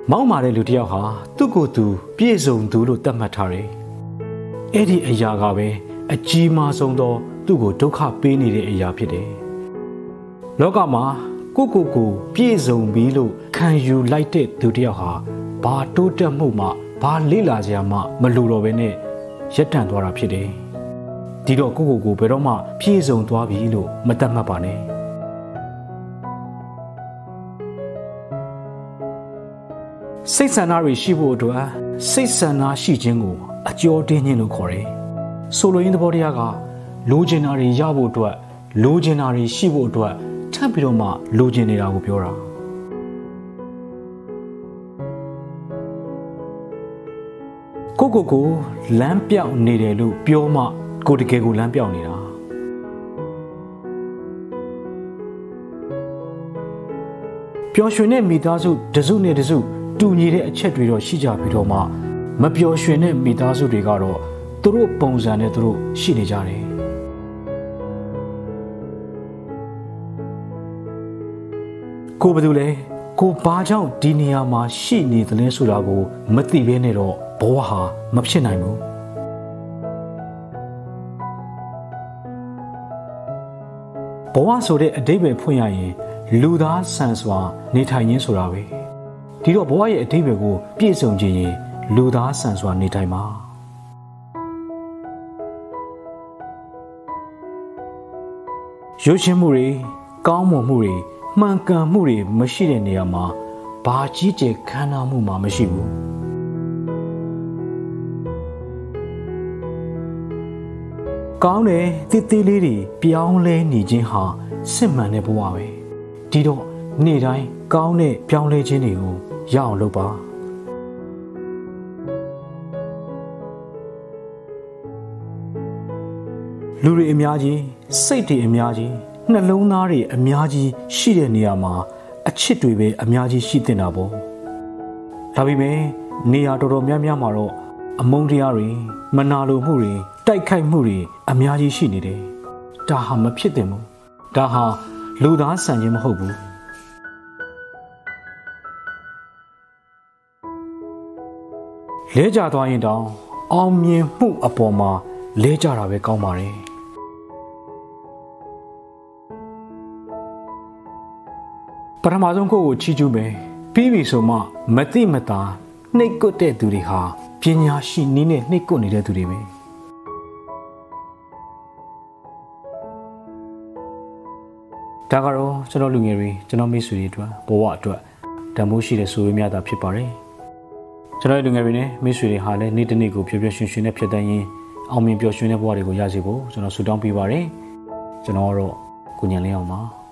မောင်းမာတဲ့လူတစ်ယောက်ဟာသူ့ကိုယ်သူပြည့်စုံသူလို့သတ်မှတ်ထားတယ်အဲ့ဒီအရာကပဲအကြီးမားဆုံးသောသူ့ကိုဒုက္ခပေးနေတဲ့အရာဖြစ်တယ်လောကမှာကိုပြည့်စုံပြီလို့ခံယူလိုက်တဲ့သူတစ်ယောက်ဟာဘာတိုးတက်မှုမှဘာလေ့လာစရာမှမလိုတော့ဘဲနဲ့ရပ်တန့်သွားတာဖြစ်တယ်ဒီတော့ကိုဘယ်တော့မှပြည့်စုံသွားပြီလို့မသတ်မှတ်ပါနဲ့စိတ်ဆန္ဒတွေရှိဖို့အတွက်စိတ်ဆန္ဒရှိခြင်းကိုအကျော်တင်းခြင်းလို့ခေါ်တယ်ဆိုလိုရင်းသဘောတရားကလိုချင်တာတွေရဖို့အတွက်လိုချင်တာတွေရှိဖို့အတွက်ထပ်ပြီးတော့မှလိုချင်နေတာကိုပြောတာကိုလမ်းပြောင်းနေတယ်လို့ပြောမှကိုတကယ်ကိုလမ်းပြောင်းနေတာပျော်ရွှင်တဲ့မိသားစုတစုနဲ့တစုတူညီတဲ့အချက်တွေတော့ရှိကြပြီးတော့မှမပျော်ရွှင်တဲ့မိသားစုတွေကတော့သူတို့ပုံစံနဲ့သူတို့ရှိနေကြတယ်ကိုဘယ်သူလဲကိုဘာကြောင့်ဒီနေရာမှာရှိနေသလဲဆိုတာကိုမသိဘဲနဲ့တော့ဘဝဟာမဖြစ်နိုင်ဘူးဘဝဆိုတဲ့အဓိပ္ပာယ်ဖွင့်ရရင်လူသားဆန်စွာနေထိုင်ရင်းဆိုတာပဲဒီတော့ဘဝရဲ့အဓိပ္ပာယ်ကိုပြည့်စုံခြင်းရင်လူသားဆန်စွာနေထိုင်ပါရုပ်ရှင်မှုတွေကောင်းမွန်မှုတွေမှန်ကန်မှုတွေမရှိတဲ့နေရာမှာဘာကြီးကျယ်ခမ်းနားမှုမှမရှိဘူးကောင်းတယ်တိတိလေးတွေပြောင်းလဲနေခြင်းဟာစစ်မှန်တဲ့ဘဝပဲဒီတော့နေ့တိုင်းကောင်းတဲ့ပြောင်းလဲခြင်းတွေကိုရအောင်လုပ်ပါလူတွေအများကြီးစိတ်တွေအများကြီးနှလုံးသားတွေအများကြီးရှိတဲ့နေရာမှာအချစ်တွေပဲအများကြီးရှိတင်တာပေါ့ဒါပေမဲ့နေရာတော်တော်များများမှာတော့အမုန်းတရားတွေမနာလိုမှုတွေတိုက်ခိုက်မှုတွေအများကြီးရှိနေတယ်ဒါဟာမဖြစ်သင့်ဘူးဒါဟာလူသားဆန်ခြင်းမဟုတ်ဘူးလဲကျသွားရင်တောင်အောင်မြင်မှုအပေါ်မှာလဲကျတာပဲကောင်းပါတယ်ပထမဆုံးကိုချီးကျူးမယ်ပြီးပြီဆိုမှမတိမတာနှိပ်ကွတဲ့သူတွေဟာပညာရှိနည်းနဲ့နှိပ်ကွနေတဲ့သူတွေပဲဒါကတော့ကျွန်တော်လူငယ်တွေကျွန်တော်မိတ်ဆွေတွေအတွက်ဘဝအတွက်တန်ဖိုးရှိတဲ့ဆိုရများတာဖြစ်ပါတယ်ကျွန်တော်လူငယ်တွေနဲ့မိတ်ဆွေတွေဟာလည်းနေ့တစ်နေ့ကိုပျော်ပျော်ရွှင်ရွှင်နဲ့ဖြစ်တတ်ရင်အောင်မြင်ပျော်ရွှင်တဲ့ဘဝတွေကိုရရှိဖို့ကျွန်တော်ဆုတောင်းပေးပါတယ်ကျွန်တော်ကတော့ကိုညံလင်းအောင်ပါ